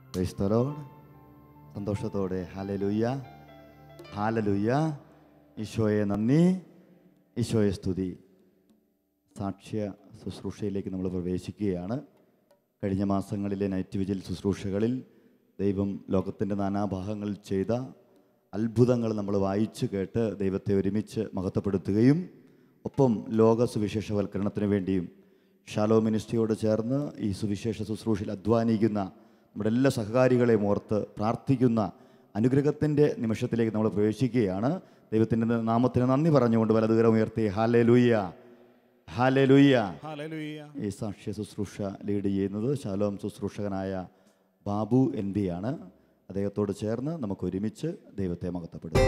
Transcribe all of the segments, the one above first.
Price the lord. സന്തോഷത്തോടെ ഹല്ലേലൂയ, ഹല്ലേലൂയ. ഈശോയെ നന്ദി, ഈശോയെ സ്തുതി. സാക്ഷ്യ ശുശ്രൂഷയിലേക്ക് നമ്മൾ പ്രവേശിക്കുകയാണ്. കഴിഞ്ഞ മാസങ്ങളിലെ നൈറ്റ് വിജിൽ ശുശ്രൂഷകളിൽ ദൈവം ലോകത്തിൻ്റെ നാനാഭാഗങ്ങളിൽ ചെയ്ത അത്ഭുതങ്ങൾ നമ്മൾ വായിച്ചു കേട്ട് ദൈവത്തെ ഒരുമിച്ച് മഹത്വപ്പെടുത്തുകയും ഒപ്പം ലോക സുവിശേഷവൽക്കരണത്തിന് വേണ്ടിയും ഷാലോം മിനിസ്ട്രിയോട് ചേർന്ന് ഈ സുവിശേഷ ശുശ്രൂഷയിൽ അധ്വാനിക്കുന്ന നമ്മുടെ എല്ലാ സഹകാരികളെയും ഓർത്ത് പ്രാർത്ഥിക്കുന്ന അനുഗ്രഹത്തിൻ്റെ നിമിഷത്തിലേക്ക് നമ്മൾ പ്രവേശിക്കുകയാണ്. ദൈവത്തിൻ്റെ നാമത്തിന് നന്ദി പറഞ്ഞുകൊണ്ട് വലതുകരം ഉയർത്തി ഹല്ലേലൂയ, ഹല്ലേലൂയ. ഈ സാക്ഷ്യ ശുശ്രൂഷ ലീഡ് ചെയ്യുന്നത് ഷാലോം ശുശ്രൂഷകനായ ബാബു NB ആണ്. അദ്ദേഹത്തോട് ചേർന്ന് നമുക്ക് ഒരുമിച്ച് ദൈവത്തെ മഹത്വപ്പെടുത്താം.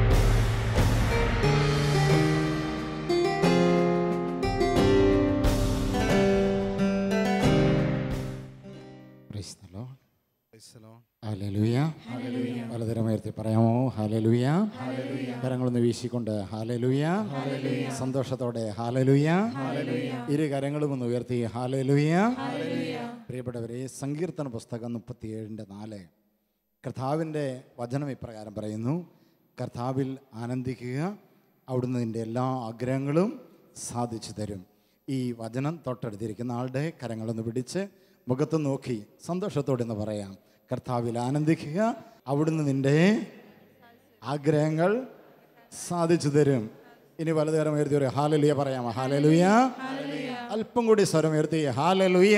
ഹല്ലേലൂയ. വലതുകരമുയർത്തി പറയാമോ? ഹല്ലേലൂയ. കരങ്ങളൊന്ന് വീശിക്കൊണ്ട് ഹല്ലേലൂയ. സന്തോഷത്തോടെ ഹല്ലേലൂയ. ഇരു കരങ്ങളും ഒന്ന് ഉയർത്തി ഹല്ലേലൂയ. പ്രിയപ്പെട്ടവരെ, സങ്കീർത്തന പുസ്തകം 37:4 കർത്താവിൻ്റെ വചനം ഇപ്രകാരം പറയുന്നു: കർത്താവിൽ ആനന്ദിക്കുക, അവിടുന്ന് നിൻ്റെ എല്ലാ ആഗ്രഹങ്ങളും സാധിച്ചു തരും. ഈ വചനം തൊട്ടടുത്തിരിക്കുന്ന ആളുടെ കരങ്ങളൊന്ന് പിടിച്ച് മുഖത്ത് നോക്കി സന്തോഷത്തോടെ എന്ന് പറയാം: കർത്താവിൽ ആനന്ദിക്കുക, അവിടുന്ന് നിൻ്റെ ആഗ്രഹങ്ങൾ സാധിച്ചു തരും. ഇനി വലതുകരം ഉയർത്തി ഒരു ഹല്ലേലൂയ പറയാമോ? ഹല്ലേലൂയ. അല്പം കൂടി സ്വരം ഉയർത്തി ഹല്ലേലൂയ.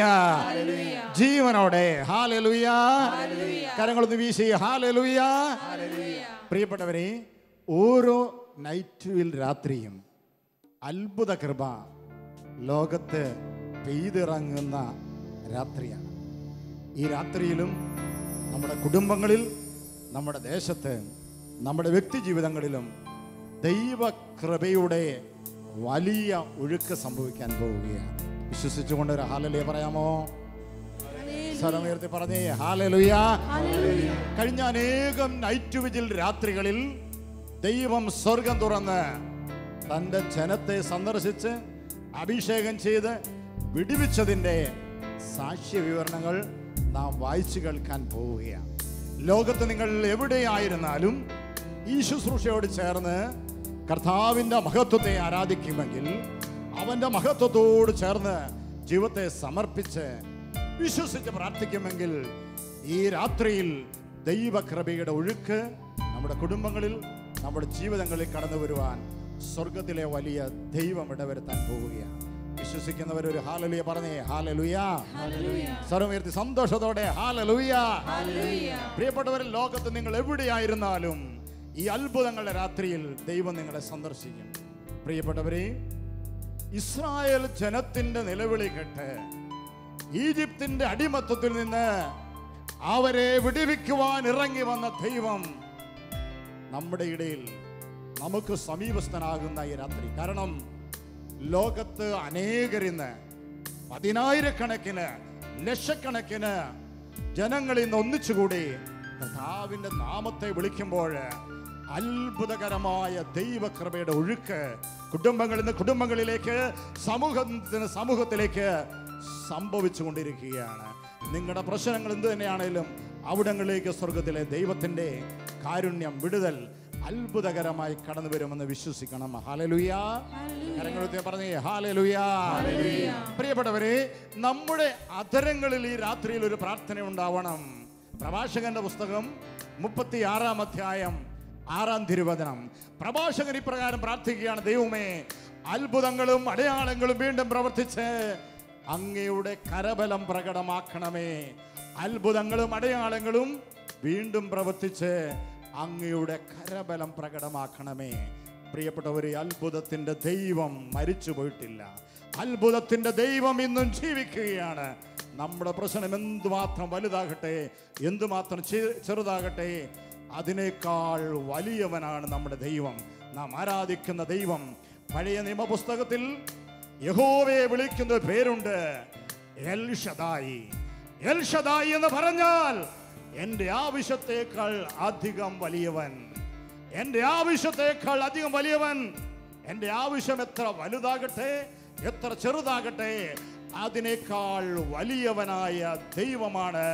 ജീവനോടെ ഹല്ലേലൂയ. കരങ്ങളൊന്ന് വീശി ഹല്ലേലൂയ. പ്രിയപ്പെട്ടവരെ, ഓരോ നൈറ്റിൽ രാത്രിയും അത്ഭുത കൃപ ലോകത്ത് പെയ്തിറങ്ങുന്ന രാത്രിയാണ്. ഈ രാത്രിയിലും നമ്മുടെ കുടുംബങ്ങളിൽ, നമ്മുടെ ദേശത്ത്, നമ്മുടെ വ്യക്തി ജീവിതങ്ങളിലും ദൈവകൃപയുടെ വലിയ ഒഴുക്ക് സംഭവിക്കാൻ പോവുകയാണ്. വിശ്വസിച്ചുകൊണ്ട് ഒരു ഹല്ലേലൂയ പറയാമോ? സ്വരമുയർത്തി പറഞ്ഞേ ഹല്ലേലൂയ. കഴിഞ്ഞ അനേകം നൈറ്റ് വിജിൽ രാത്രികളിൽ ദൈവം സ്വർഗം തുറന്ന് തൻ്റെ ജനത്തെ സന്ദർശിച്ച് അഭിഷേകം ചെയ്ത് വിടുവിച്ചതിൻ്റെ സാക്ഷ്യ വിവരണങ്ങൾ നാം വായിച്ചു കേൾക്കാൻ പോവുകയാണ്. ലോകത്ത് നിങ്ങൾ എവിടെയായിരുന്നാലും ഈ ശുശ്രൂഷയോട് ചേർന്ന് കർത്താവിൻ്റെ മഹത്വത്തെ ആരാധിക്കുമെങ്കിൽ, അവൻ്റെ മഹത്വത്തോട് ചേർന്ന് ജീവിതത്തെ സമർപ്പിച്ച് വിശ്വസിച്ച് പ്രാർത്ഥിക്കുമെങ്കിൽ, ഈ രാത്രിയിൽ ദൈവകൃപയുടെ ഒഴുക്ക് നമ്മുടെ കുടുംബങ്ങളിൽ, നമ്മുടെ ജീവിതങ്ങളിൽ കടന്നു വരുവാൻ സ്വർഗത്തിലെ വലിയ ദൈവം ഇടവരുത്താൻ പോവുകയാണ്. വിശ്വസിക്കുന്നവർ ഒരു ഹല്ലേലൂയ പറഞ്ഞേ ഹല്ലേലൂയ. സ്വരമുയർത്തി സന്തോഷത്തോടെ ഹല്ലേലൂയ. പ്രിയപ്പെട്ടവർ, ലോകത്ത് നിങ്ങൾ എവിടെയായിരുന്നാലും ഈ അത്ഭുതങ്ങളുടെ രാത്രിയിൽ ദൈവം നിങ്ങളെ സന്ദർശിക്കും. പ്രിയപ്പെട്ടവരെ, ഇസ്രായേൽ ജനത്തിന്റെ നിലവിളി കേട്ട് ഈജിപ്തിന്റെ അടിമത്തത്തിൽ നിന്ന് അവരെ വിടുവിക്കുവാൻ ഇറങ്ങി വന്ന ദൈവം നമ്മുടെ ഇടയിൽ നമുക്ക് സമീപസ്ഥനാകുന്ന ഈ രാത്രി. കാരണം ലോകത്ത് അനേകരിന്ന്, പതിനായിരക്കണക്കിന്, ലക്ഷക്കണക്കിന് ജനങ്ങൾ ഇന്ന് ഒന്നിച്ചുകൂടി കർത്താവിൻ്റെ നാമത്തെ വിളിക്കുമ്പോൾ അത്ഭുതകരമായ ദൈവകൃപയുടെ ഒഴുക്ക് കുടുംബങ്ങളിൽ നിന്ന് കുടുംബങ്ങളിലേക്ക്, സമൂഹത്തിലേക്ക് സംഭവിച്ചു കൊണ്ടിരിക്കുകയാണ്. നിങ്ങളുടെ പ്രശ്നങ്ങൾ എന്ത് തന്നെയാണെങ്കിലും അവിടങ്ങളിലേക്ക് സ്വർഗത്തിലെ ദൈവത്തിൻ്റെ കാരുണ്യം, വിടുതൽ അത്ഭുതകരമായി കടന്നു വരുമെന്ന് വിശ്വസിക്കണം. ഹല്ലേലൂയ. കരങ്ങളെ പറഞ്ഞേ ഹല്ലേലൂയ. പ്രിയപ്പെട്ടവരെ, നമ്മുടെ അധരങ്ങളിൽ ഈ രാത്രിയിൽ ഒരു പ്രാർത്ഥന ഉണ്ടാവണം. പ്രഭാഷകന്റെ പുസ്തകം 36-6 പ്രഭാഷകൻ ഇപ്രകാരം പ്രാർത്ഥിക്കുകയാണ്: ദൈവമേ, അത്ഭുതങ്ങളും അടയാളങ്ങളും വീണ്ടും പ്രവർത്തിച്ച് അങ്ങയുടെ കരബലം പ്രകടമാക്കണമേ. അത്ഭുതങ്ങളും അടയാളങ്ങളും വീണ്ടും പ്രവർത്തിച്ച് അങ്ങയുടെ കരബലം പ്രകടമാക്കണമേ. പ്രിയപ്പെട്ടവരെ, അത്ഭുതത്തിൻ്റെ ദൈവം മരിച്ചു പോയിട്ടില്ല. അത്ഭുതത്തിൻ്റെ ദൈവം ഇന്നും ജീവിക്കുകയാണ്. നമ്മുടെ പ്രശ്നം എന്തുമാത്രം വലുതാകട്ടെ, എന്തുമാത്രം ചെറുതാകട്ടെ, അതിനേക്കാൾ വലിയവനാണ് നമ്മുടെ ദൈവം, നാം ആരാധിക്കുന്ന ദൈവം. പഴയ നിയമപുസ്തകത്തിൽ യഹോവയെ വിളിക്കുന്ന പേരുണ്ട് എൽ ഷദായി. എൽ ഷദായി എന്ന് പറഞ്ഞാൽ എൻ്റെ ആവശ്യത്തേക്കാൾ അധികം വലിയവൻ, എൻ്റെ ആവശ്യത്തേക്കാൾ അധികം വലിയവൻ. എൻ്റെ ആവശ്യം എത്ര വലുതാകട്ടെ, എത്ര ചെറുതാകട്ടെ, അതിനേക്കാൾ വലിയവനായ ദൈവമാണ്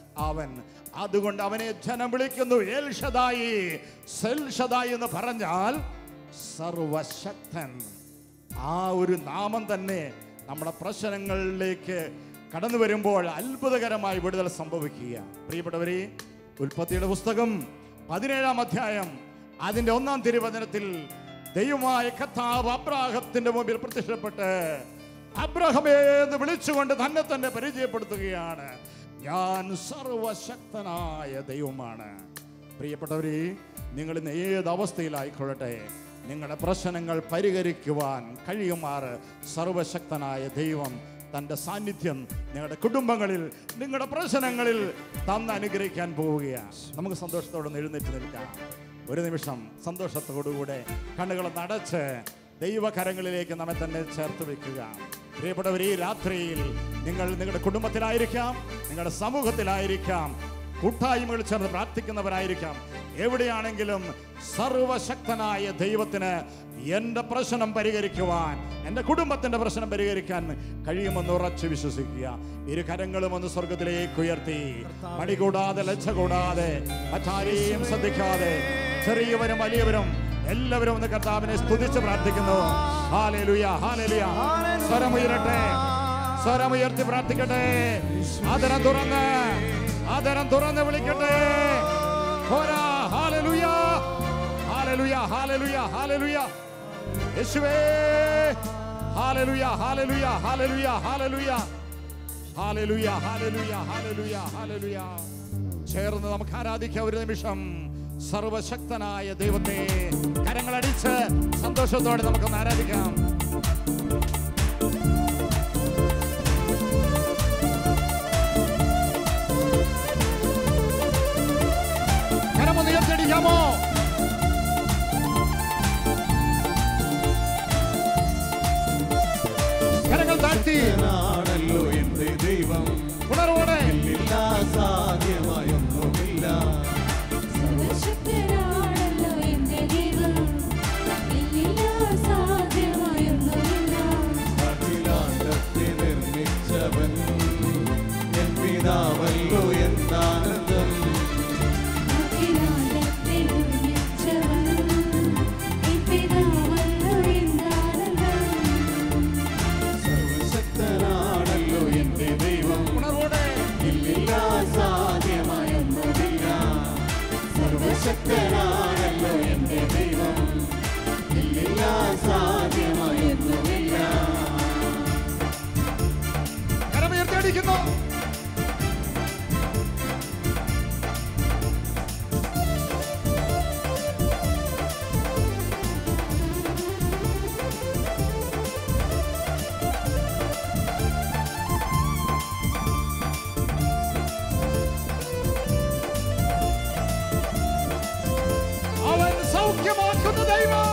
അവൻ. അതുകൊണ്ട് അവനെ ജനം വിളിക്കുന്നു എൽ ഷദായി. സെൽ ഷദായി എന്ന് പറഞ്ഞാൽ സർവശക്തൻ. ആ ഒരു നാമം തന്നെ നമ്മുടെ പ്രശ്നങ്ങളിലേക്ക് കടന്നു വരുമ്പോൾ അത്ഭുതകരമായി വിടുതൽ സംഭവിക്കുക. പ്രിയപ്പെട്ടവരെ, ഉൽപ്പത്തിയുടെ പുസ്തകം 17-ാം അധ്യായം അതിന്റെ 1-ാം തിരുവചനത്തിൽ ദൈവമായ കർത്താവ് അബ്രാഹത്തിന്റെ മുമ്പിൽ പ്രത്യക്ഷപ്പെട്ട് അബ്രഹാമേ എന്ന് വിളിച്ചുകൊണ്ട് തന്നെ പരിചയപ്പെടുത്തുകയാണ്. ഞാൻ സർവശക്തനായ ദൈവമാണ്. പ്രിയപ്പെട്ടവരെ, നിങ്ങൾ ഇന്ന് ഏത് അവസ്ഥയിലായിക്കൊള്ളട്ടെ, നിങ്ങളുടെ പ്രശ്നങ്ങൾ പരിഹരിക്കുവാൻ കഴിയുമാറ് സർവശക്തനായ ദൈവം തൻ്റെ സാന്നിധ്യം നിങ്ങളുടെ കുടുംബങ്ങളിൽ, നിങ്ങളുടെ പ്രശ്നങ്ങളിൽ തന്ന് അനുഗ്രഹിക്കാൻ പോവുകയാണ്. നമുക്ക് സന്തോഷത്തോടെ എഴുന്നേറ്റ് നിൽക്കാം. ഒരു നിമിഷം സന്തോഷത്തോടുകൂടെ കണ്ണുകൾ നടച്ച് ദൈവകരങ്ങളിലേക്ക് നമ്മെ തന്നെ ചേർത്ത് വെക്കുക. പ്രിയപ്പെട്ടവർ, ഈ രാത്രിയിൽ നിങ്ങൾ നിങ്ങളുടെ കുടുംബത്തിലായിരിക്കാം, നിങ്ങളുടെ സമൂഹത്തിലായിരിക്കാം, കൂട്ടായ്മകൾ ചേർന്ന് പ്രാർത്ഥിക്കുന്നവരായിരിക്കാം. എവിടെയാണെങ്കിലും സർവശക്തനായ ദൈവത്തിന് എൻ്റെ പ്രശ്നം പരിഹരിക്കുവാൻ, എൻ്റെ കുടുംബത്തിൻ്റെ പ്രശ്നം പരിഹരിക്കാൻ കഴിയുമെന്ന് ഉറച്ചു വിശ്വസിക്കുക. ഇരു കരങ്ങളും ഒന്ന് സ്വർഗത്തിലേക്ക് ഉയർത്തി, മടി കൂടാതെ ലജ്ജ കൂടാതെ മറ്റാരെയും ശ്രദ്ധിക്കാതെ ചെറിയവരും വലിയവരും എല്ലാവരും ഒന്ന് കർത്താവിനെ സ്തുതിച്ച് പ്രാർത്ഥിക്കുന്നു. ഹല്ലേലൂയ, ഹല്ലേലൂയ. സ്വരമുയരട്ടെ, സ്വരമുയർത്തി പ്രാർത്ഥിക്കട്ടെ. ആദരം തുറന്ന് വിളിക്കട്ടെ. ഹല്ലേലൂയ, ഹല്ലേലൂയ, ഹല്ലേലൂയ, ഹല്ലേലൂയ. യേശുവേ, ഹല്ലേലൂയ, ഹല്ലേലൂയ, ഹല്ലേലൂയ, ഹല്ലേലൂയ, ഹല്ലേലൂയ, ഹല്ലേലൂയ, ഹല്ലേലൂയ, ഹല്ലേലൂയ. ചേർന്ന് നമുക്ക് ആരാധിക്കാം ഒരു നിമിഷം സർവശക്തനായ ദൈവത്തെ. കരങ്ങളടിച്ച് സന്തോഷത്തോടെ നമുക്കൊന്ന് ആരാധിക്കാം. കരമൊന്ന് ഉയർത്തിയടിക്കാമോ? കരങ്ങൾ താഴ്ത്തി ദൈവം ഉണർവോടെ സാധ്യമായൊന്നുമില്ല. സർവശക്തനാണല്ലോ എന്റെ ദൈവം, സാധ്യമായൊന്നുമില്ല. അഖിലാണ്ടത്തെ നിർമ്മിച്ചവൻ എൻ പിതാവല്ലോ എന്താനന്ദം. അഖിലാണ്ടത്തെ നിർമ്മിച്ചവൻ എൻ പിതാവല്ലോ എന്താനന്ദം. സർവശക്തനാണല്ലോ എന്റെ ദൈവം, ഉണർവോടെ ഇല്ലില്ല സാധ്യമായൊന്നുമില്ല. സർവശക്തനാണല്ലോ എന്റെ ദൈവം, ഇല്ലില്ല സാധ്യമായൊന്നുമില്ല. കരമുയർത്തിയടിക്കുന്നു. അവൻ സൗഖ്യമാക്കുന്ന ദൈവം.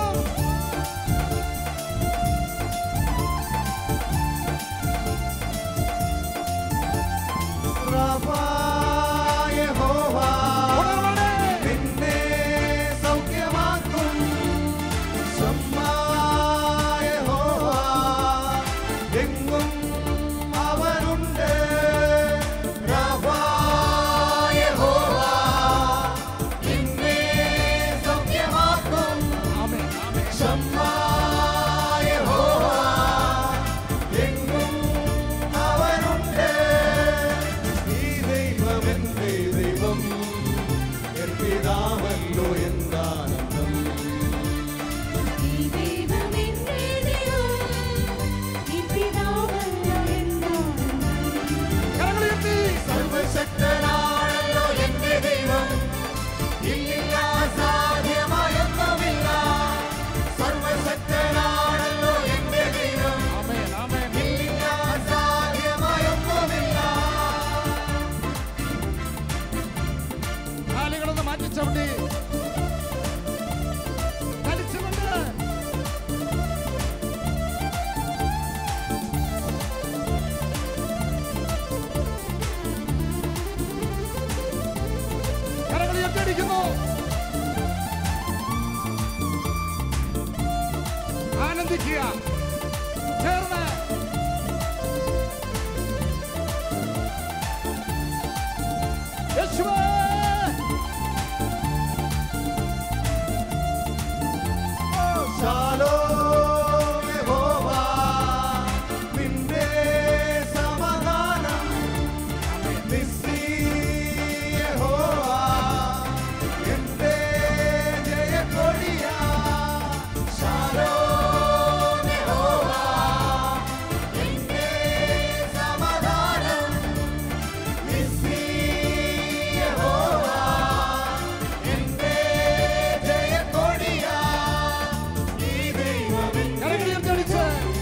യഹോവാ ഉണർവോടെ നിന്നെ സൗഖ്യമാക്കും. ശമ്മാ യഹോവാ എങ്ങും അവനുണ്ട്. രാഫാ യഹോവാ നിന്നെ സൗഖ്യമാക്കും. ആമേൻ, ആമേൻ. ശമ്മാ യഹോവാ എങ്ങും അവനുണ്ട്. ഈ ദൈവം എന്റെ ദൈവം, എൻ പിതാവല്ലോ എന്താനന്ദം. ഈ ദൈവം എന്റെ ദൈവം, എൻ പിതാവല്ലോ എന്താനന്ദം. കരങ്ങളുയർത്തി സർവശക്തനാണല്ലോ എന്റെ ദൈവം, ഇല്ലില്ല സാധ്യമായൊന്നുമില്ല. സർവശക്തനാണല്ലോ എന്റെ ദൈവം, ആമേൻ, ആമേൻ. ഇല്ലില്ല സാധ്യമായൊന്നുമില്ല. കാലുകളൊന്ന് മാറ്റി ചവിട്ടി കളിച്ചുകൊണ്ട് കരങ്ങൾ ഉയർത്തിയടിക്കുന്നു. ആനന്ദിക്കുക ചേർന്ന്. യേശുവേ ശാലോം യഹോവ നിന്റെ സമാധാനം നിസ്സി യഹോവ എന്റെ ജയക്കൊടിയ ശാലോം യഹോവ എന്റെ സമാധാനം നിസ്സി യഹോവ എന്റെ ജയക്കൊടിയ കരങ്ങളുയർത്തിയടിച്ച്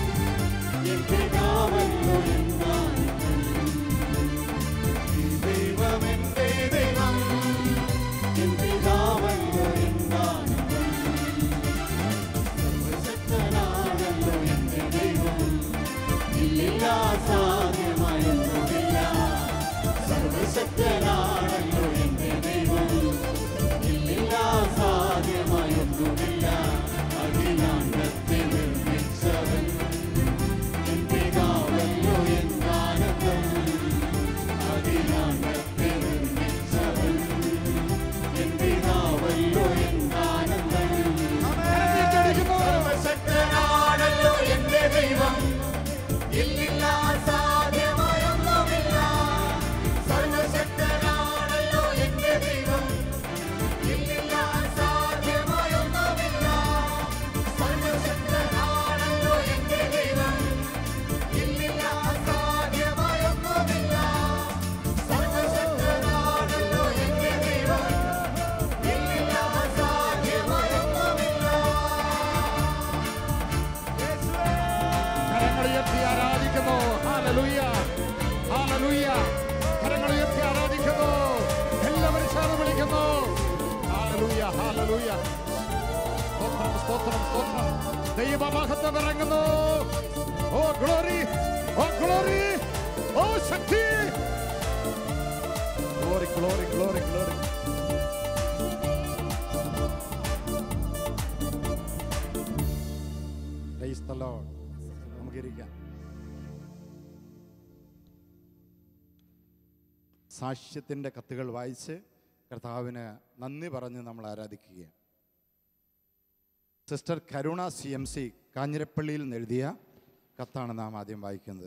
സർവശക്തനാണല്ലോ എന്റെ ദൈവം ഇല്ലില്ല സാധ്യമായൊന്നുമില്ല അഖിലാണ്ടത്തെ നിർമ്മിച്ചവൻ എൻ പിതാവല്ലോ എന്നാനന്ദം അഖിലാണ്ടത്തെ നിർമ്മിച്ചവൻ എൻ പിതാവല്ലോ എന്നാനന്ദം സർവശക്തനാണല്ലോ എന്റെ ദൈവം ഇല്ലില്ല സാധ്യമായൊന്നുമില്ല സർവശക്തനാണല്ലോ എന്റെ ദൈവം ഇല്ലില്ല സാധ്യമായൊന്നുമില്ല സർവശക്തനാണല്ലോ എന്റെ ദൈവം ഇല്ലില്ല സാധ്യമായൊന്നുമില്ല സർവശക്തനാണല്ലോ എന്റെ ദൈവം ഇല്ലില്ല സാധ്യമായൊന്നുമില്ല കരങ്ങളുയർത്തി ആരാധിക്കുന്നു. ഹല്ലേലൂയ, ഹല്ലേലൂയ. കരങ്ങളുയർത്തി ആരാധിക്കുന്നു. എല്ലാവരും ചേർന്ന് വിളിക്കുന്നു. ഹല്ലേലൂയ, ഹല്ലേലൂയ. സ്തോത്രം, സ്തോത്രം, സ്തോത്രം. ദൈവമഹത്വം ഇറങ്ങുന്നു. O glory, O glory, O ശക്തി. Glory, glory, glory, glory. Praise the Lord. നമുക്കിരിക്കാം. സാക്ഷ്യത്തിൻ്റെ കത്തുകൾ വായിച്ച് കർത്താവിന് നന്ദി പറഞ്ഞ് നമ്മൾ ആരാധിക്കുകയാണ്. സിസ്റ്റർ കരുണ CMC കാഞ്ഞിരപ്പള്ളിയിൽ നിന്ന് എഴുതിയ കത്താണ് നാം ആദ്യം വായിക്കുന്നത്.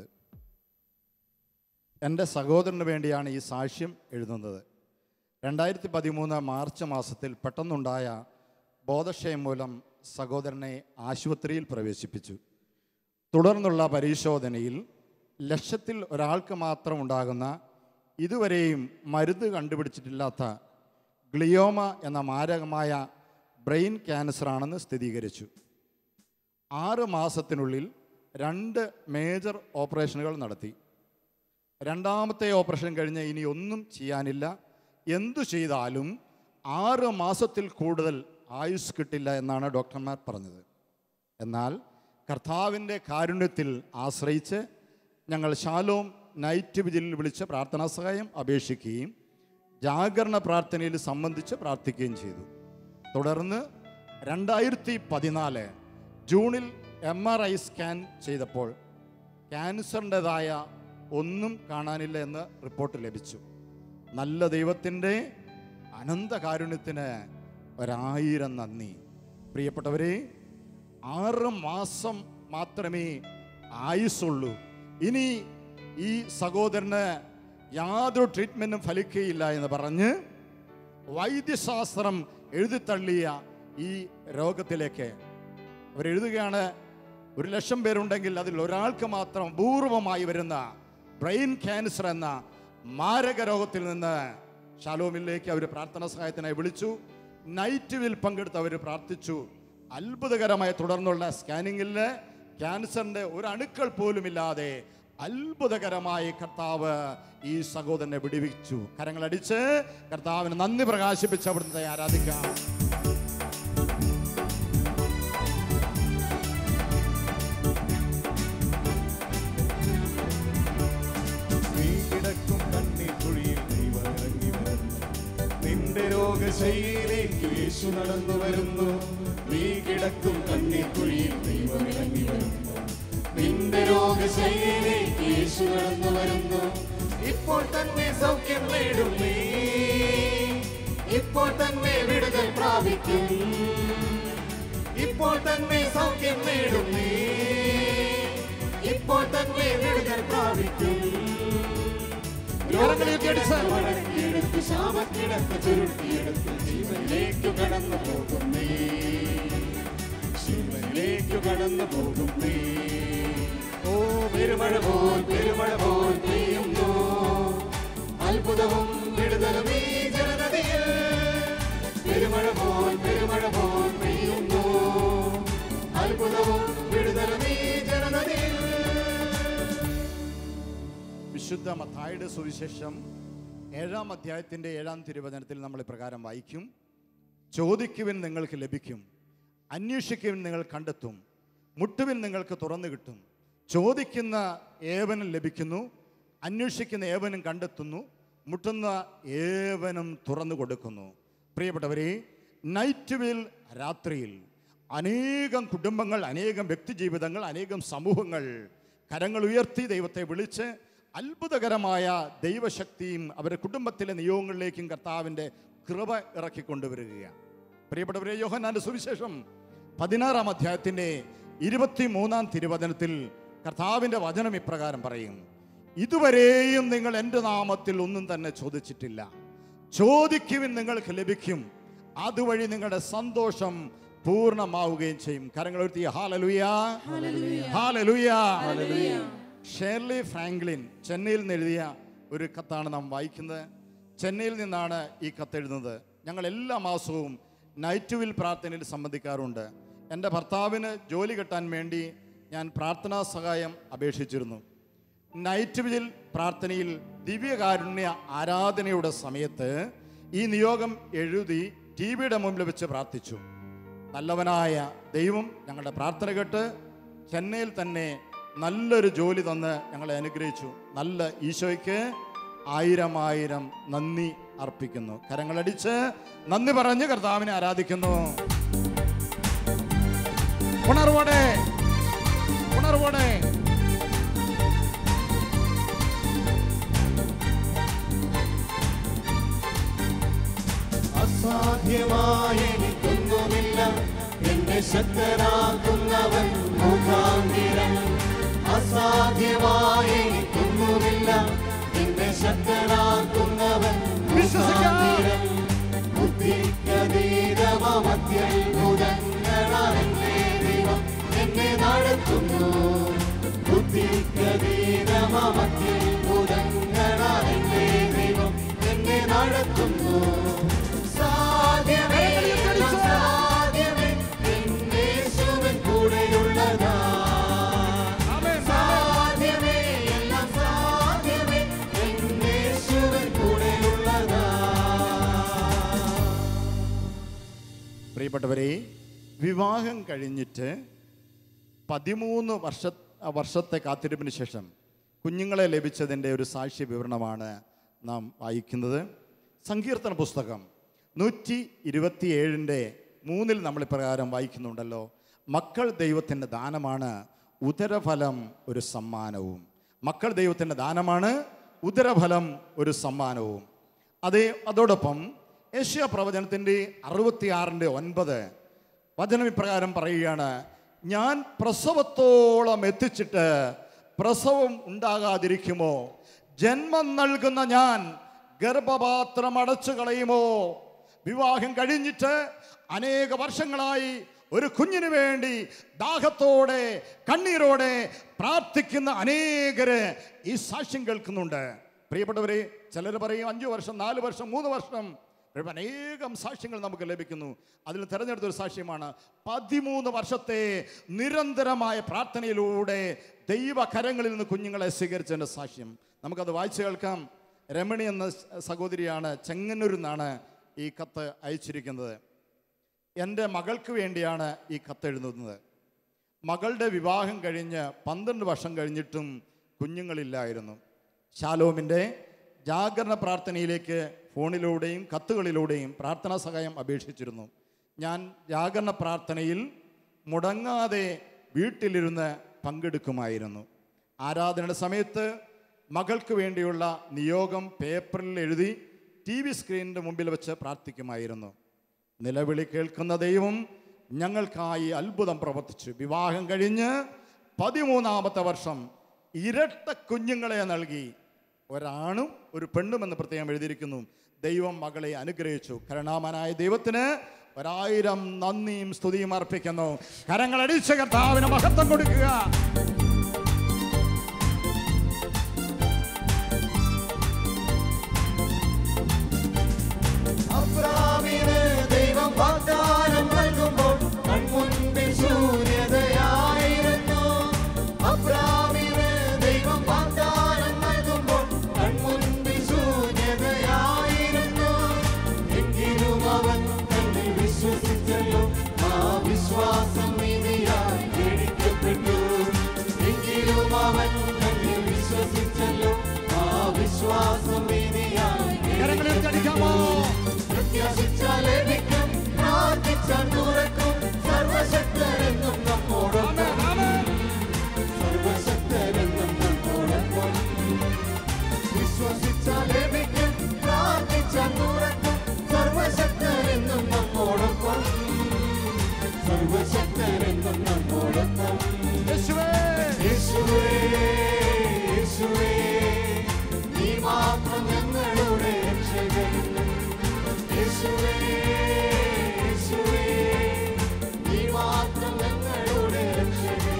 എൻ്റെ സഹോദരന് വേണ്ടിയാണ് ഈ സാക്ഷ്യം എഴുതുന്നത്. 2013 മാർച്ച് മാസത്തിൽ പെട്ടെന്നുണ്ടായ ബോധക്ഷയം മൂലം സഹോദരനെ ആശുപത്രിയിൽ പ്രവേശിപ്പിച്ചു. തുടർന്നുള്ള പരിശോധനയിൽ 1,00,000 ഒരാൾക്ക് മാത്രം ഉണ്ടാകുന്ന ഇതുവരെയും മരുന്ന് കണ്ടുപിടിച്ചിട്ടില്ലാത്ത ഗ്ലിയോമ എന്ന മാരകമായ ബ്രെയിൻ ക്യാൻസറാണെന്ന് സ്ഥിരീകരിച്ചു. 6 മാസത്തിനുള്ളിൽ 2 മേജർ ഓപ്പറേഷനുകൾ നടത്തി. 2ാമത്തെ ഓപ്പറേഷൻ കഴിഞ്ഞ് ഇനി ഒന്നും ചെയ്യാനില്ല. എന്തു ചെയ്താലും 6 മാസത്തിൽ കൂടുതൽ ആയുസ് കിട്ടില്ല എന്നാണ് ഡോക്ടർമാർ പറഞ്ഞത്. എന്നാൽ കർത്താവിൻ്റെ കാരുണ്യത്തിൽ ആശ്രയിച്ച് ഞങ്ങൾ ശാലോം നൈറ്റ് വിജിലിൽ വിളിച്ച് പ്രാർത്ഥനാ സഹായം അപേക്ഷിക്കുകയും ജാഗരണ പ്രാർത്ഥനയിൽ സംബന്ധിച്ച് പ്രാർത്ഥിക്കുകയും ചെയ്തു. തുടർന്ന് 2014 ജൂണിൽ MRI സ്കാൻ ചെയ്തപ്പോൾ ക്യാൻസറിൻ്റെതായ ഒന്നും കാണാനില്ല എന്ന് റിപ്പോർട്ട് ലഭിച്ചു. നല്ല ദൈവത്തിൻ്റെ അനന്ത കാരുണ്യത്തിന് 1000 നന്ദി. പ്രിയപ്പെട്ടവരെ, 6 മാസം മാത്രമേ ആയുസുള്ളൂ. ഇനി ഈ സഹോദരന് യാതൊരു ട്രീറ്റ്മെൻറ്റും ഫലിക്കുകയില്ല എന്ന് പറഞ്ഞ് വൈദ്യശാസ്ത്രം എഴുതിത്തള്ളിയ ഈ രോഗത്തിലേക്ക് അവരെഴുതുകയാണ്, 1,00,000 പേരുണ്ടെങ്കിൽ അതിൽ ഒരാൾക്ക് മാത്രം അപൂർവമായി വരുന്ന ബ്രെയിൻ ക്യാൻസർ എന്ന മാരക രോഗത്തിൽ നിന്ന് ശാലോമിലേക്ക് അവർ പ്രാർത്ഥനാ സഹായത്തിനായി വിളിച്ചു. നൈറ്റിൽ പങ്കെടുത്ത് അവർ പ്രാർത്ഥിച്ചു. അത്ഭുതകരമായി തുടർന്നുള്ള സ്കാനിങ്ങിൽ ക്യാൻസറിൻ്റെ ഒരു അണുക്കൾ പോലുമില്ലാതെ അത്ഭുതകരമായി കർത്താവ് ഈ സഹോദരനെ വിടുവിച്ചു. കരങ്ങളടിച്ച് കർത്താവിന് നന്ദി പ്രകാശിപ്പിച്ച് അവിടുത്തെ ആരാധിക്കാം. നിന്റെ രോഗശൈലിയിലേക്ക് യേശു നടന്നു വരുന്നു. നീ കിടക്കും കണ്ണീർ കുഴിയിൽ ദൈവം ഇറങ്ങി വരുന്നു. നിന്റെ രോഗശൈലിയിലേക്ക് യേശു നടന്നു വരുന്നു. ഇപ്പോൾ തന്നെ സൗഖ്യം നേടും നീ, ഇപ്പോൾ തന്നെ വിടുതൽ പ്രാപിക്കും, ഇപ്പോൾ തന്നെ സൗഖ്യം നേടും നീ, ഇപ്പോൾ തന്നെ വിടുതൽ പ്രാപിക്കും. മടക്കിയെടുത്ത് ശാപക്കിടക്ക് ചുരുട്ടിയെടുത്ത് ജീവനിലേക്ക് കടന്നു പോകും നീ, ജീവനിലേക്ക് കടന്നു പോകും നീ. ഓ പെരുമഴ പോൽ പെയ്യുന്നു, അത്ഭുതവും വിടുതലും ഈ ജനതയിൽ. പെരുമഴ പോൽ പെയ്യുന്നു, അത്ഭുതവും വിടുതലും ഈ ജനതയിൽ. വിശുദ്ധ മത്തായിയുടെ സുവിശേഷം 7-ാം അധ്യായത്തിൻ്റെ 7-ാം തിരുവചനത്തിൽ നമ്മൾ ഇപ്രകാരം വായിക്കും: ചോദിക്കുവിൻ നിങ്ങൾക്ക് ലഭിക്കും, അന്വേഷിക്കുവിൻ നിങ്ങൾ കണ്ടെത്തും, മുട്ടുവിൻ നിങ്ങൾക്ക് തുറന്നു കിട്ടും. ചോദിക്കുന്ന ഏവനും ലഭിക്കുന്നു, അന്വേഷിക്കുന്ന ഏവനും കണ്ടെത്തുന്നു, മുട്ടുന്ന ഏവനും തുറന്നു കൊടുക്കുന്നു. പ്രിയപ്പെട്ടവരെ, നൈറ്റ് വീൽ രാത്രിയിൽ അനേകം കുടുംബങ്ങൾ, അനേകം വ്യക്തിജീവിതങ്ങൾ, അനേകം സമൂഹങ്ങൾ കരങ്ങൾ ഉയർത്തി ദൈവത്തെ വിളിച്ച് അത്ഭുതകരമായ ദൈവശക്തിയും അവരുടെ കുടുംബത്തിലെ നിയോഗങ്ങളിലേക്കും കർത്താവിൻ്റെ കൃപ ഇറക്കിക്കൊണ്ടുവരികയാണ്. പ്രിയപ്പെട്ടവരെ, യോഹന്നാന്റെ സുവിശേഷം 16-ാം അധ്യായത്തിൻ്റെ 23-ാം തിരുവചനത്തിൽ കർത്താവിൻ്റെ വചനം ഇപ്രകാരം പറയും: ഇതുവരെയും നിങ്ങൾ എൻ്റെ നാമത്തിൽ ഒന്നും തന്നെ ചോദിച്ചിട്ടില്ല, ചോദിക്കുവിൻ നിങ്ങൾക്ക് ലഭിക്കും, അതുവഴി നിങ്ങളുടെ സന്തോഷം പൂർണ്ണമാവുകയും ചെയ്യും. കരങ്ങൾ ഉയർത്തി ഹല്ലേലൂയ, ഹല്ലേലൂയ. ഷേർലി ഫ്രാങ്ക്ലിൻ ചെന്നൈയിൽ നിന്ന് എഴുതിയ ഒരു കത്താണ് നാം വായിക്കുന്നത്. ചെന്നൈയിൽ നിന്നാണ് ഈ കത്ത് എഴുതുന്നത്. ഞങ്ങൾ എല്ലാ മാസവും നൈറ്റ് വിൽ പ്രാർത്ഥനയിൽ സംബന്ധിക്കാറുണ്ട്. എൻ്റെ ഭർത്താവിന് ജോലി കിട്ടാൻ വേണ്ടി ഞാൻ പ്രാർത്ഥനാ സഹായം അപേക്ഷിച്ചിരുന്നു. നൈറ്റ് വിൽ പ്രാർത്ഥനയിൽ ദിവ്യകാരുണ്യ ആരാധനയുടെ സമയത്ത് ഈ നിയോഗം എഴുതി ടിവിയുടെ മുമ്പിൽ വെച്ച് പ്രാർത്ഥിച്ചു. നല്ലവനായ ദൈവം ഞങ്ങളുടെ പ്രാർത്ഥന കേട്ട് ചെന്നൈയിൽ തന്നെ നല്ലൊരു ജോലി തന്ന് ഞങ്ങളെ അനുഗ്രഹിച്ചു. നല്ല ഈശോയ്ക്ക് 1000 നന്ദി അർപ്പിക്കുന്നു. കരങ്ങളടിച്ച് നന്ദി പറഞ്ഞ് കർത്താവിനെ ആരാധിക്കുന്നു. ഉണർവോടെ ഉണർവോടെ അസാധ്യമായ എനിക്കൊന്നുമില്ല, എന്നെ ശക്തനാക്കുന്നവൻ മുഖാന്തിരം. അസാധ്യമായ എനിക്കൊന്നുമില്ല, എന്നെ ശക്തനാക്കുന്നവൻ മുഖാന്തിരം. ബുദ്ധിക്കതീതമത്യത്ഭുതങ്ങളാൽ എന്നെ ദൈവം എന്നെ നടത്തുന്നു. ബുദ്ധിക്കതീതമത്യത്ഭുതങ്ങളാൽ എന്നെ ദൈവം എന്നെ നടത്തുന്നു. സാധ്യമേ സാധ്യമേ എന്നേശുവിൻ കൂടെയുള്ളതാ. സാധ്യമേ എല്ലാം സാധ്യമേ എന്നേശുവിൻ കൂടെയുള്ളതാ. പ്രിയപ്പെട്ടവരെ, വിവാഹം കഴിഞ്ഞിട്ട് 13 വർഷത്തെ കാത്തിരിപ്പിന് ശേഷം കുഞ്ഞുങ്ങളെ ലഭിച്ചതിൻ്റെ ഒരു സാക്ഷ്യ വിവരണമാണ് നാം വായിക്കുന്നത്. സങ്കീർത്തന പുസ്തകം 127:3 നമ്മൾ ഇപ്രകാരം വായിക്കുന്നുണ്ടല്ലോ: മക്കൾ ദൈവത്തിൻ്റെ ദാനമാണ്, ഉദരഫലം ഒരു സമ്മാനവും. മക്കൾ ദൈവത്തിൻ്റെ ദാനമാണ്, ഉദരഫലം ഒരു സമ്മാനവും. അതോടൊപ്പം യെശയ്യാ പ്രവചനത്തിൻ്റെ 66:9 വചനം ഇപ്രകാരം പറയുകയാണ്: ഞാൻ പ്രസവത്തോളം എത്തിച്ചിട്ട് പ്രസവം ഉണ്ടാകാതിരിക്കുമോ? ജന്മം നൽകുന്ന ഞാൻ ഗർഭപാത്രം അടച്ചു കളയുമോ? വിവാഹം കഴിഞ്ഞിട്ട് അനേക വർഷങ്ങളായി ഒരു കുഞ്ഞിന് വേണ്ടി ദാഹത്തോടെ കണ്ണീരോടെ പ്രാർത്ഥിക്കുന്ന അനേകര് ഈ സാക്ഷ്യം കേൾക്കുന്നുണ്ട്. പ്രിയപ്പെട്ടവരെ, ചിലർ പറയും 5 വർഷം, 4 വർഷം, 3 വർഷം. അനേകം സാക്ഷ്യങ്ങൾ നമുക്ക് ലഭിക്കുന്നു. അതിൽ തിരഞ്ഞെടുത്തൊരു സാക്ഷ്യമാണ് 13 വർഷത്തെ നിരന്തരമായ പ്രാർത്ഥനയിലൂടെ ദൈവകരങ്ങളിൽ നിന്ന് കുഞ്ഞുങ്ങളെ സ്വീകരിച്ചതിൻ്റെ സാക്ഷ്യം. നമുക്കത് വായിച്ചു കേൾക്കാം. രമണി എന്ന സഹോദരിയാണ്, ചെങ്ങന്നൂരിൽ നിന്നാണ് ഈ കത്ത് അയച്ചിരിക്കുന്നത്. എൻ്റെ മകൾക്ക് വേണ്ടിയാണ് ഈ കത്ത് എഴുതുന്നത്. മകളുടെ വിവാഹം കഴിഞ്ഞ് 12 വർഷം കഴിഞ്ഞിട്ടും കുഞ്ഞുങ്ങളില്ലായിരുന്നു. ശാലോമിൻ്റെ ജാഗരണ പ്രാർത്ഥനയിലേക്ക് ഫോണിലൂടെയും കത്തുകളിലൂടെയും പ്രാർത്ഥനാ സഹായം അപേക്ഷിച്ചിരുന്നു. ഞാൻ ജാഗരണ പ്രാർത്ഥനയിൽ മുടങ്ങാതെ വീട്ടിലിരുന്ന് പങ്കെടുക്കുമായിരുന്നു. ആരാധനയുടെ സമയത്ത് മകൾക്ക് വേണ്ടിയുള്ള നിയോഗം പേപ്പറിൽ എഴുതി TV സ്ക്രീനിൻ്റെ മുമ്പിൽ വെച്ച് പ്രാർത്ഥിക്കുമായിരുന്നു. നിലവിളി കേൾക്കുന്ന ദൈവം ഞങ്ങൾക്കായി അത്ഭുതം പ്രവർത്തിച്ചു. വിവാഹം കഴിഞ്ഞ് 13ാമത്തെ വർഷം ഇരട്ട കുഞ്ഞുങ്ങളെ നൽകി. ഒരാണും ഒരു പെണ്ണുമെന്ന് പ്രത്യേകം എഴുതിയിരിക്കുന്നു. ദൈവം മകളെ അനുഗ്രഹിച്ചു. കരുണാമനായ ദൈവത്തിന് 1000 നന്ദിയും സ്തുതിയും അർപ്പിക്കുന്നു. കരങ്ങളടിച്ച് കർത്താവിന് മഹത്വം കൊടുക്കുക. അബ്രാമിന് ദൈവം വാഗ്ദാനം നൽകുമ്പോൾ കൺമുൻപിൽ ശൂന്യതയായിരുന്നു. അബ്രാമിന് ദൈവം വാഗ്ദാനം നൽകുമ്പോൾ കൺമുൻപിൽ ശൂന്യതയായിരുന്നു. എങ്കിലും അവൻ തന്നിൽ വിശ്വസിച്ചല്ലോ, ആ വിശ്വാസം നീതിയായി ഗണിക്കപ്പെട്ടു. എങ്കിലും അവൻ തന്നിൽ വിശ്വസിച്ചല്ലോ, ആ വിശ്വാസം നീതിയായി കരങ്ങളിലടിക്കാമോ? പ്രത്യാശിച്ചാൽ ലഭിക്കും, പ്രാർത്ഥിച്ചാൽ തുറക്കും. സർവശക്തരെന്നും നമ്മോടൊപ്പം, സർവശക്തരെന്നും നമ്മോടൊപ്പം. വിശ്വസിച്ചാൽ ലഭിക്കും, പ്രാർത്ഥിച്ചാൽ തുറക്കും. സർവശക്തരെന്നും നമ്മോടൊപ്പം, സർവശക്തരെന്നും നമ്മോടൊപ്പം. യേശുവേ, യേശുവേ, യേശുവേ, നീ മാത്രം ഞങ്ങളുടെ രക്ഷകൻ. യേശുവേ, യേശുവേ, നീ മാത്രം ഞങ്ങളുടെ രക്ഷകൻ.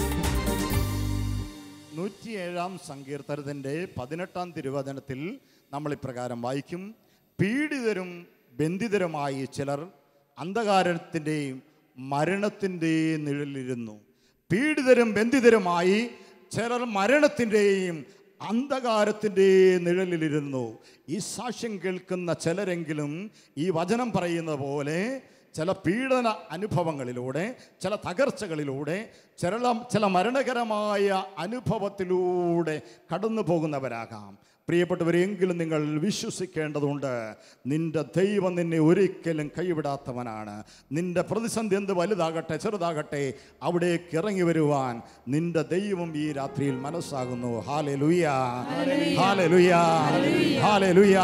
107 സങ്കീർത്തനത്തിൻ്റെ 18 തിരുവചനത്തിൽ നമ്മൾ ഇപ്രകാരം വായിക്കും. പീഡിതരും ബന്ധിതരുമായി ചിലർ അന്ധകാരത്തിൻ്റെയും മരണത്തിൻ്റെയും നിഴലിലിരുന്നു. പീഡിതരും ബന്ധിതരുമായി ചിലർ മരണത്തിൻ്റെയും അന്ധകാരത്തിൻ്റെയും നിഴലിലിരുന്നു. ഈ സാക്ഷ്യം കേൾക്കുന്ന ചിലരെങ്കിലും ഈ വചനം പറയുന്നത് പോലെ ചില പീഡന അനുഭവങ്ങളിലൂടെ, ചില തകർച്ചകളിലൂടെ, ചില മരണകരമായ അനുഭവത്തിലൂടെ കടന്നു പോകുന്നവരാകാം. പ്രിയപ്പെട്ടവരെങ്കിലും നിങ്ങൾ വിശ്വസിക്കേണ്ടതുണ്ട്, നിന്റെ ദൈവം നിന്നെ ഒരിക്കലും കൈവിടാത്തവനാണ്. നിന്റെ പ്രതിസന്ധി എന്ത് വലുതാകട്ടെ ചെറുതാകട്ടെ, അവിടേക്ക് ഇറങ്ങി വരുവാൻ നിന്റെ ദൈവം ഈ രാത്രിയിൽ മനസ്സാകുന്നു. ഹല്ലേലൂയ, ഹല്ലേലൂയ, ഹല്ലേലൂയ.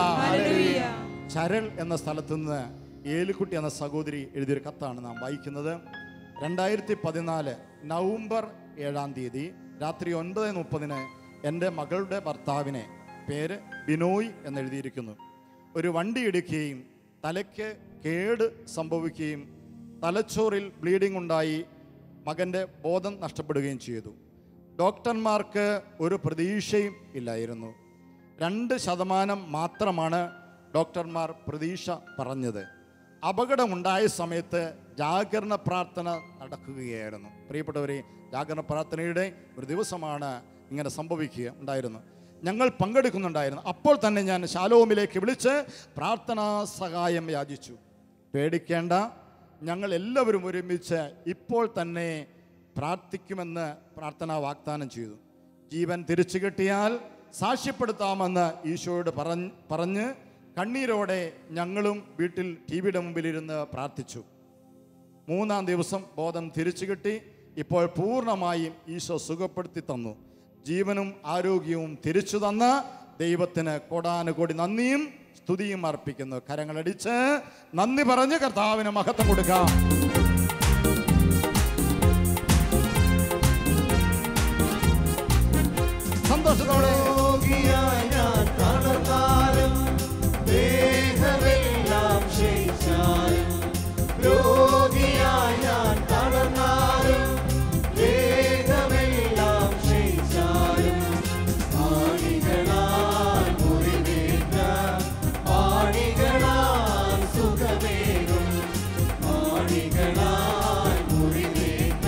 ചരൽ എന്ന സ്ഥലത്ത് നിന്ന് ഏലിക്കുട്ടി എന്ന സഹോദരി എഴുതിയൊരു കത്താണ് നാം വായിക്കുന്നത്. 2014 നവംബർ 7-ാം തീയതി രാത്രി 9:30 എൻ്റെ മകളുടെ ഭർത്താവിനെ, പേര് ബിനോയ് എന്നെഴുതിയിരിക്കുന്നു, ഒരു വണ്ടി ഇടിക്കുകയും തലയ്ക്ക് കേട് സംഭവിക്കുകയും തലച്ചോറിൽ ബ്ലീഡിംഗ് ഉണ്ടായി മകൻ്റെ ബോധം നഷ്ടപ്പെടുകയും ചെയ്തു. ഡോക്ടർമാർക്ക് ഒരു പ്രതീക്ഷയും ഇല്ലായിരുന്നു. 2% മാത്രമാണ് ഡോക്ടർമാർ പ്രതീക്ഷ പറഞ്ഞത്. അപകടമുണ്ടായ സമയത്ത് ജാഗരണ പ്രാർത്ഥന നടക്കുകയായിരുന്നു. പ്രിയപ്പെട്ടവരെ, ജാഗരണ പ്രാർത്ഥനയുടെ ഒരു ദിവസമാണ് ഇങ്ങനെ ഉണ്ടായിരുന്നു. ഞങ്ങൾ പങ്കെടുക്കുന്നുണ്ടായിരുന്നു. അപ്പോൾ തന്നെ ഞാൻ ശാലോമിലേക്ക് വിളിച്ച് പ്രാർത്ഥനാ സഹായം യാചിച്ചു. പേടിക്കേണ്ട, ഞങ്ങൾ എല്ലാവരും ഒരുമിച്ച് ഇപ്പോൾ തന്നെ പ്രാർത്ഥിക്കുമെന്ന് പ്രാർത്ഥന വാഗ്ദാനം ചെയ്തു. ജീവൻ തിരിച്ചു കിട്ടിയാൽ സാക്ഷ്യപ്പെടുത്താമെന്ന് ഈശോയോട് പറഞ്ഞ് കണ്ണീരോടെ ഞങ്ങളും വീട്ടിൽ ടിവിയുടെ മുമ്പിലിരുന്ന് പ്രാർത്ഥിച്ചു. 3-ാം ദിവസം ബോധം തിരിച്ചു കിട്ടി. ഇപ്പോൾ പൂർണ്ണമായും ഈശോ സുഖപ്പെടുത്തി തന്നു. ജീവനും ആരോഗ്യവും തിരിച്ചു തന്ന ദൈവത്തിന് കോടാനുകോടി നന്ദിയും സ്തുതിയും അർപ്പിക്കുന്നു. കരങ്ങളടിച്ച് നന്ദി പറഞ്ഞ് കർത്താവിന് മഹത്വം കൊടുക്കാം. സന്തോഷത്തോടെ ദേഹമെല്ലാം ക്ഷയിച്ചാലും, രോഗിയായി ഞാൻ തളർന്നാലും, ദേഹമെല്ലാം ക്ഷയിച്ചാലും, ആണികളാൽ മുറിവേറ്റ ആണികളാൽ സുഖമേകും, ആണികളാൽ മുറിവേറ്റ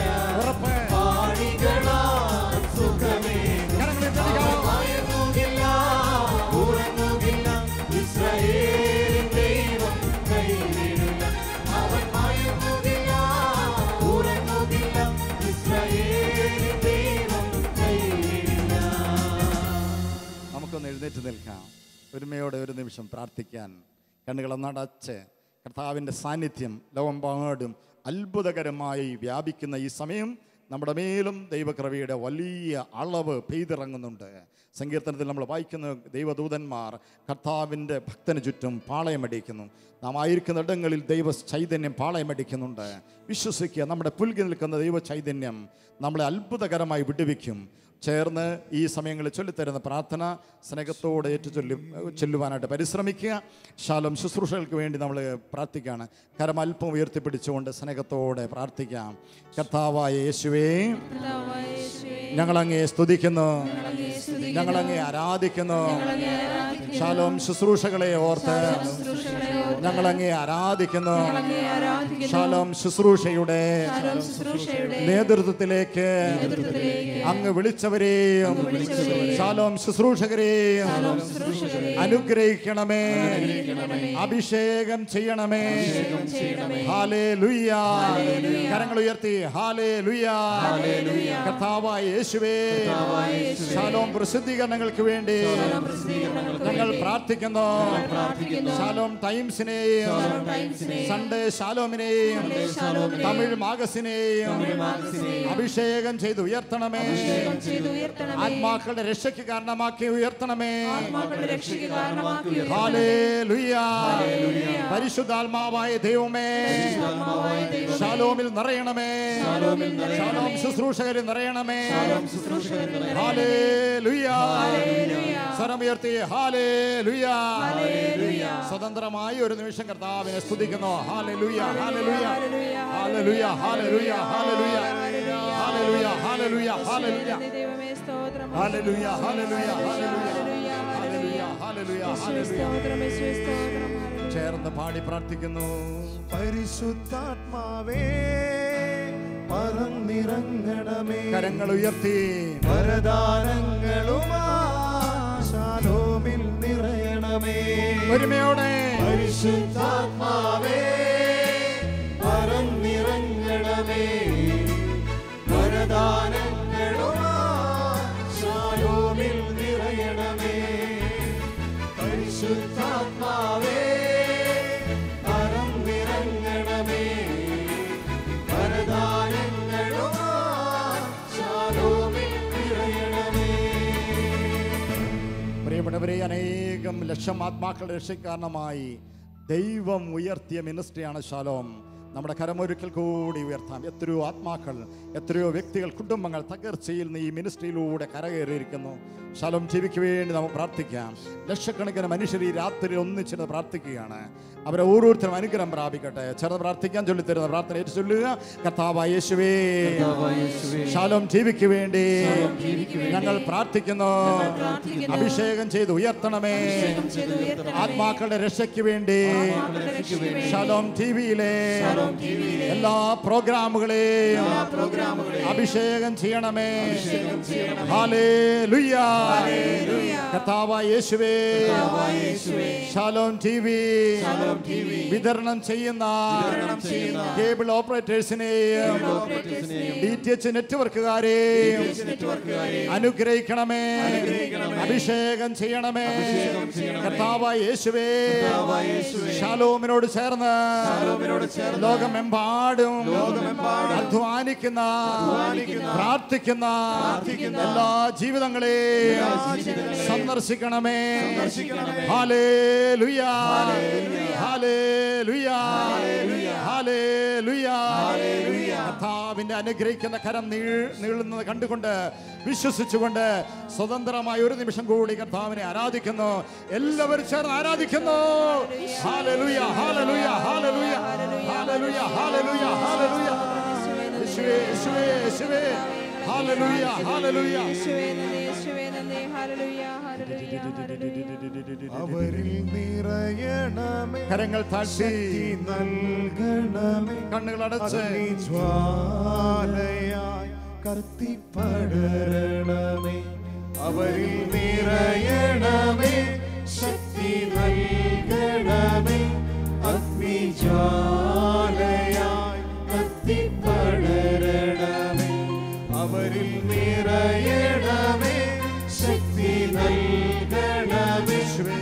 ആണികളാൽ സുഖമേകും. ഭയമുകില്ല, ഉറങ്ങുകില്ല, ഇസ്രായേലിൻ ദൈവം കൈവിടില്ല. അവൻ ഭയമുകില്ല, ഉറങ്ങുകില്ല, ഇസ്രായേലിൻ ദൈവം കൈവിടില്ല. നമുക്കൊന്ന് എഴുന്നേറ്റ് നിൽക്കാം. ഒരുമയോടെ ഒരു നിമിഷം പ്രാർത്ഥിക്കാൻ. കണ്ണുകളൊന്നടച്ച് കർത്താവിൻ്റെ സാന്നിധ്യം ലോകമെമ്പാടും അത്ഭുതകരമായി വ്യാപിക്കുന്ന ഈ സമയം നമ്മുടെ മേലും ദൈവകൃപയുടെ വലിയ അളവ് പെയ്തിറങ്ങുന്നുണ്ട്. സങ്കീർത്തനത്തിൽ നമ്മൾ വായിക്കുന്ന ദൈവദൂതന്മാർ കർത്താവിൻ്റെ ഭക്തന് ചുറ്റും പാളയമടിക്കുന്നു. നാം ആയിരിക്കുന്ന ഇടങ്ങളിൽ ദൈവ ചൈതന്യം പാളയമടിക്കുന്നുണ്ട്. വിശ്വസിക്കുക, നമ്മുടെ പുൽകി നിൽക്കുന്ന ദൈവ ചൈതന്യം നമ്മളെ അത്ഭുതകരമായി വിടുവിക്കും. ചേർന്ന് ഈ സമയങ്ങളിൽ ചൊല്ലിത്തരുന്ന പ്രാർത്ഥന സ്നേഹത്തോടെ ചൊല്ലുവാനായിട്ട് പരിശ്രമിക്കുക. ശാലോം ശുശ്രൂഷകൾക്ക് വേണ്ടി നമ്മൾ പ്രാർത്ഥിക്കുകയാണ്. കരം അല്പം ഉയർത്തിപ്പിടിച്ചുകൊണ്ട് സ്നേഹത്തോടെ പ്രാർത്ഥിക്കാം. കർത്താവായ യേശുവേ, ഞങ്ങളങ്ങേ സ്തുതിക്കുന്നു, ഞങ്ങളങ്ങേ ആരാധിക്കുന്നു. ശാലോം ശുശ്രൂഷകളെ ഓർത്ത് ഞങ്ങളങ്ങേ ആരാധിക്കുന്നു. ശാലോം ശുശ്രൂഷയുടെ നേതൃത്വത്തിലേക്ക് അങ്ങ് വിളിച്ചവരെയും ശാലോം ശുശ്രൂഷകരെയും അനുഗ്രഹിക്കണമേ, അഭിഷേകം ചെയ്യണമേ. ഹല്ലേലൂയ. കരങ്ങൾ ഉയർത്തി ഹല്ലേലൂയ. കർത്താവായ യേശുവേ, ശാലോം പ്രസിദ്ധീകരണങ്ങൾക്ക് വേണ്ടി ഞങ്ങൾ പ്രാർത്ഥിക്കുന്നു. ശാലോം ടൈംസിനെയും സൺഡേ ശാലോമിനെയും തമിഴ് മാഗസിനെയും അഭിഷേകം ചെയ്ത് ഉയർത്തണമേ. ആത്മാക്കളുടെ രക്ഷയ്ക്ക് കാരണമാക്കി ഉയർത്തണമേ. ഹല്ലേലൂയ. പരിശുദ്ധാത്മാവായ ദൈവമേ, ശാലോമിൽ നിറയണമേ. ശാലോം ശുശ്രൂഷകരിൽ നിറയണമേ. ഹല്ലേലൂയ. സ്വരമുയർത്തി ഹല്ലേലൂയ. സ്വതന്ത്രമായി ഒരു നിമിഷം കർത്താവിനെ സ്തുതിക്കുന്നു. ഹല്ലേലൂയ, ഹല്ലേലൂയ, ഹല്ലേലൂയ, ഹല്ലേലൂയ, ഹല്ലേലൂയ, ഹല്ലേലൂയ, ഹല്ലേലൂയ, ഹല്ലേലൂയ, ഹല്ലേലൂയ, ഹല്ലേലൂയ, ഹല്ലേലൂയ, ഹല്ലേലൂയ. ചേർന്ന് പാടി പ്രാർത്ഥിക്കുന്നു. പരിശുദ്ധാത്മാവേ പറന്നിറങ്ങണമേ. കരങ്ങൾ ഉയർത്തി വരദാനങ്ങളുമാ ശാലോമിൽ നിറയണമേ. ഒരുമയോടെ പരിശുദ്ധാത്മാവേ പറന്നിറങ്ങണമേ. വരദാനങ്ങളുമാ ശാലോമിൽ നിറയണമേ. പരിശുദ്ധാത്മാവേ പറന്നിറങ്ങണമേ. വരദാനങ്ങളുമാ ശാലോമിൽ നിറയണമേ. പ്രിയപ്പെട്ടവരെ, അനേകം ലക്ഷം ആത്മാക്കളുടെ രക്ഷയ്ക്കാരണമായി ദൈവം ഉയർത്തിയ മിനിസ്ട്രിയാണ് ശാലോം. നമ്മുടെ കരമൊരുക്കൽ കൂടി ഉയർത്താം. എത്രയോ ആത്മാക്കൾ, എത്രയോ വ്യക്തികൾ, കുടുംബങ്ങൾ തകർച്ചയിൽ നിന്ന് ഈ മിനിസ്ട്രിയിലൂടെ കരകയറിയിരിക്കുന്നു. ശാലോം ടിവിക്ക് വേണ്ടി നമുക്ക് പ്രാർത്ഥിക്കാം. ലക്ഷക്കണക്കിന് മനുഷ്യർ ഈ രാത്രി ഒന്നിച്ചിരുന്ന് പ്രാർത്ഥിക്കുകയാണ്. അവരെ ഓരോരുത്തരും അനുഗ്രഹം പ്രാപിക്കട്ടെ. ചെറുത് പ്രാർത്ഥിക്കാൻ ചൊല്ലിത്തരുന്ന പ്രാർത്ഥന ഏറ്റു ചൊല്ലുക. കർത്താവായ യേശുവേ, ശാലോം ടിവിക്ക് വേണ്ടി ഞങ്ങൾ പ്രാർത്ഥിക്കുന്നു. അഭിഷേകം ചെയ്ത് ഉയർത്തണമേ. ആത്മാക്കളുടെ രക്ഷയ്ക്ക് വേണ്ടി ശാലോം ടിവിയിലെ എല്ലാ പ്രോഗ്രാമുകളെയും അഭിഷേകം ചെയ്യണമേ. ഹല്ലേലൂയ. കർത്താവായ യേശുവേ, ശാലോം ടിവി വിതരണം ചെയ്യുന്ന കേബിൾ ഓപ്പറേറ്റേഴ്സിനെയും DTH നെറ്റ്വർക്കുകാരെയും അനുഗ്രഹിക്കണമേ, അഭിഷേകം ചെയ്യണമേ. കർത്താവായ യേശുവേ, ശാലോമിനോട് ചേർന്ന് ലോകമെമ്പാടും അധ്വാനിക്കുന്ന പ്രാർത്ഥിക്കുന്ന എല്ലാ ജീവിതങ്ങളെയും സന്ദർശിക്കണമേ. ഹല്ലേലൂയ, ഹല്ലേലൂയ, ഹല്ലേലൂയ. കർത്താവിന്റെ അനുഗ്രഹിക്കുന്ന കരം നീളുന്നത് കണ്ടുകൊണ്ട് വിശ്വസിച്ചുകൊണ്ട് സ്വതന്ത്രമായ ഒരു നിമിഷം കൂടി കർത്താവിനെ ആരാധിക്കുന്നു. എല്ലാവരും ചേർന്ന് ആരാധിക്കുന്നു. ഹല്ലേലൂയ, ഹല്ലേലൂയ, ഹല്ലേലൂയ, ഹല്ലേലൂയ, ഹല്ലേലൂയ, ഹല്ലേലൂയ. യേശുവേ, യേശുവേ, യേശുവേ. ഹല്ലേലൂയ, ഹല്ലേലൂയ. അവരിൽ നിറയണമേ. കരങ്ങൾ താഴ്ത്തി നൽകണമേ. കണ്ണുകളടച്ച് ജ്വാലയായി കത്തിപ്പടരണമേ. അവരിൽ നിറയണമേ. ശക്തി നൽകണമേ. അഗ്നിജ്വാലയായി കത്തിപ്പടരണമേ. അവരിൽ നിറയണമേ. ശക്തി നൽകണമേ.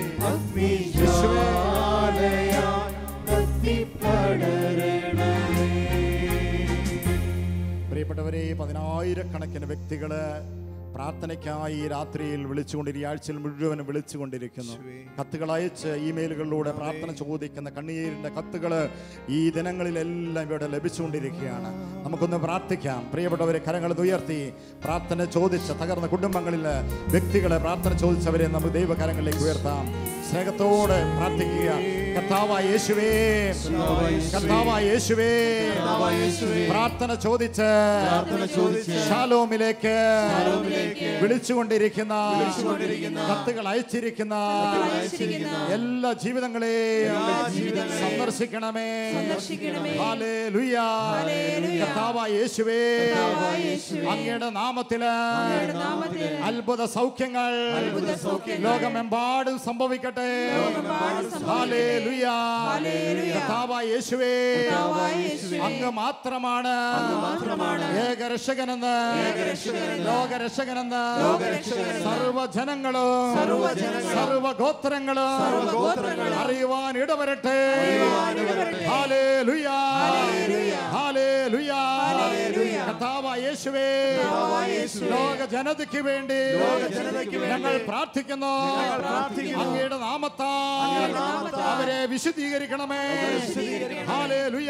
അഗ്നിജ്വാലയായി കത്തിപ്പടരണമേ. പ്രിയപ്പെട്ടവരെ, പതിനായിരക്കണക്കിന് വ്യക്തികള് പ്രാർത്ഥനയ്ക്കായി രാത്രിയിൽ ഈ ആഴ്ചയിൽ മുഴുവനും വിളിച്ചുകൊണ്ടിരിക്കുന്നു. കത്തുകൾ അയച്ച് ഇമെയിലുകളിലൂടെ പ്രാർത്ഥന ചോദിക്കുന്ന കണ്ണീരിൻ്റെ കത്തുകൾ ഈ ദിനങ്ങളിലെല്ലാം ഇവിടെ ലഭിച്ചുകൊണ്ടിരിക്കുകയാണ്. നമുക്കൊന്ന് പ്രാർത്ഥിക്കാം. പ്രിയപ്പെട്ടവരെ, കരങ്ങൾ ഉയർത്തി പ്രാർത്ഥന ചോദിച്ച തകർന്ന കുടുംബങ്ങളിൽ വ്യക്തികളെ പ്രാർത്ഥന ചോദിച്ചവരെ നമുക്ക് ദൈവകരങ്ങളിലേക്ക് ഉയർത്താം. സ്നേഹത്തോടെ പ്രാർത്ഥിക്കുക. കർത്താവായ യേശുവേ, കർത്താവായ യേശുവേ, പ്രാർത്ഥന ചോദിച്ച് ശാലോമിലേക്ക് വിളിച്ചുകൊണ്ടിരിക്കുന്ന കത്തുകൾ അയച്ചിരിക്കുന്ന എല്ലാ ജീവിതങ്ങളെയും സന്ദർശിക്കണമേ. ഹല്ലേലൂയ. കർത്താവായ യേശുവേ, അങ്ങയുടെ നാമത്തില് അത്ഭുത സൗഖ്യങ്ങൾ ലോകമെമ്പാടും സംഭവിക്കട്ടെ. ഹല്ലേലൂയ. കർത്താവായ യേശുവേ, അങ്ങ് മാത്രമാണ് ഏകരക്ഷകനെന്ന്, ലോകരക്ഷകനെന്ന് സർവജനങ്ങളും സർവഗോത്രങ്ങളും അറിയുവാൻ ഇടവരട്ടെ. ഹല്ലേലൂയ. ഹല്ലേലൂയ. കർത്താവായ യേശുവേ, ലോക ജനതയ്ക്ക് വേണ്ടി ഞങ്ങൾ പ്രാർത്ഥിക്കുന്നു. അങ്ങയുടെ നാമത്താൽ അവരെ വിശുദ്ധീകരിക്കണമേ. ഹല്ലേലൂയ.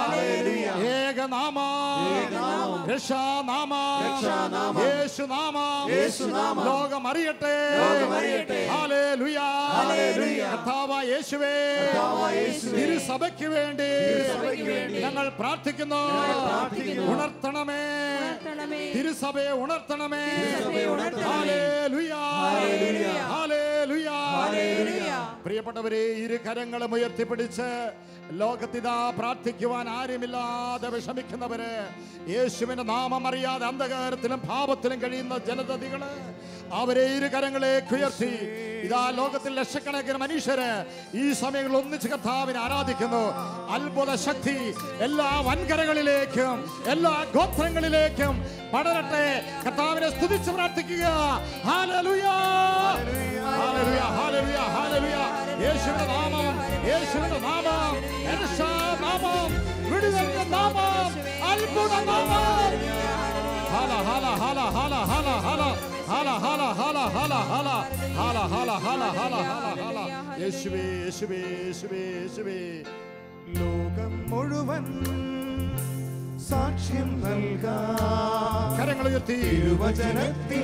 ഏകനാമം, രക്ഷാനാമം, യേശുനാമം ലോകം അറിയട്ടെ. ഹല്ലേലൂയ. കർത്താവായ യേശുവേ, തിരുസഭയ്ക്ക് വേണ്ടി ഞങ്ങൾ പ്രാർത്ഥിക്കുന്നു. ഉണർത്തണമേ, തിരുസഭയെ ഉണർത്തണമേ. ഹല്ലേലൂയ. ഹല്ലേലൂയ. പ്രിയപ്പെട്ടവരെ, ഇരു കരങ്ങളും ഉയർത്തിപ്പിടിച്ച് ലോകത്തിതാ പ്രാർത്ഥിക്കുവാൻ ആരുമില്ലാതെ വിഷമിക്കുന്നവര്, യേശുവിന്റെ നാമം അറിയാതെ അന്ധകാരത്തിലും പാപത്തിലും കഴിയുന്ന ജനതകള്, അവരെ ഇരു കരങ്ങളേക്ക് ഉയർത്തി ഇതാ ലോകത്തിൽ ലക്ഷക്കണക്കിന് മനുഷ്യര് ഈ സമയങ്ങളിൽ ഒന്നിച്ച് കർത്താവിനെ ആരാധിക്കുന്നു. അത്ഭുത ശക്തി എല്ലാ വൻകരകളിലേക്കും എല്ലാ ഗോത്രങ്ങളിലേക്കും പടരട്ടെ. കർത്താവിനെ സ്തുതിച്ച് പ്രാർത്ഥിക്കുക. ഹല്ലേലൂയ. ഹല്ലേലൂയ. ഹല്ലേലൂയ. ഹല്ലേലൂയ. യേശുവിന്റെ നാമം, യേശുവിന്റെ നാമം, നാമം, വിടുതലിന്റെ നാമം, അത്ഭുത നാമം. ഹല ഹല ഹല ഹല ഹല ഹല ഹല ഹല ഹല ഹല ഹല ഹല ഹല ഹല ഹല ഹല ഹല. യേശുവേ, യേശുവേ, യേശുവേ, യേശുവേ. ലോകം മുഴുവൻ സാക്ഷ്യം നൽകാം. കരങ്ങൾ ഉയർത്തി തിരുവചനത്തിൻ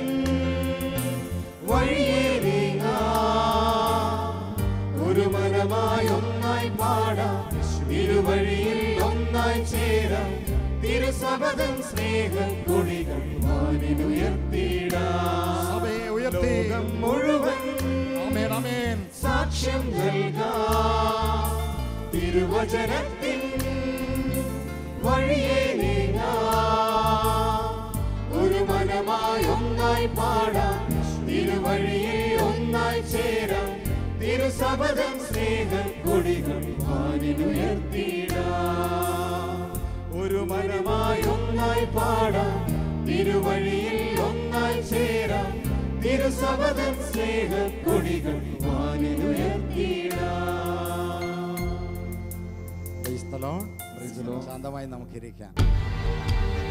വഴിയേറിയാം. ഒരു മനമായി ഒന്നായി പാടാം. തിരുവഴിയിൽ ഒന്നായി ചേരാം. തിരുസഭതൻ സ്നേഹം കൊടികൾ വാനിലുയർത്തിടാം. സഭയെ ഉയർത്തി ലോകം മുഴുവൻ ആമേൻ, ആമേൻ സാക്ഷ്യം നൽകാം. തിരുവചനത്തിൻ വഴിയേറിയാം. ഒരു മനമായി ഒന്നായി പാടാം. തിരുവഴിയിൽ ഒന്നായി ചേരാം. തിരുസഭതൻ സ്നേഹം കൊടികൾ വാനിലുയർത്തിടാം. ഒരു മനമായി ഒന്നായി പാടാം. തിരുവഴിയിൽ ഒന്നായി ചേരാം. തിരുസഭതൻ സ്നേഹം കൊടികൾ വാനിലുയർത്തിടാം. ശാന്തമായി നമുക്കിരിക്കാം.